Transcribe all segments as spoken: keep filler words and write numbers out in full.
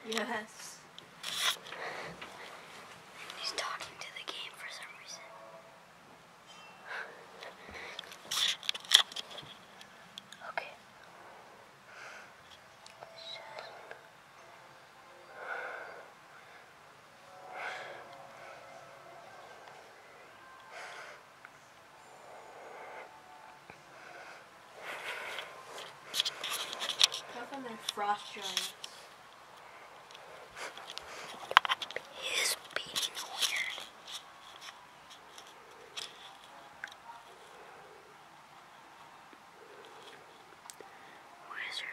Yes. He's talking to the game for some reason. Okay. How come they're frost giants? He is being weird. Wizard.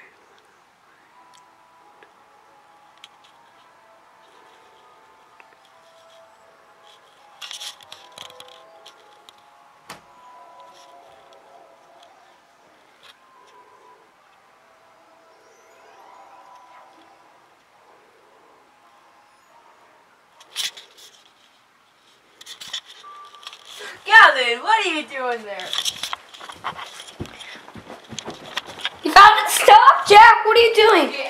Gavin, what are you doing there? You found it! Stop, Jack! What are you doing? Okay,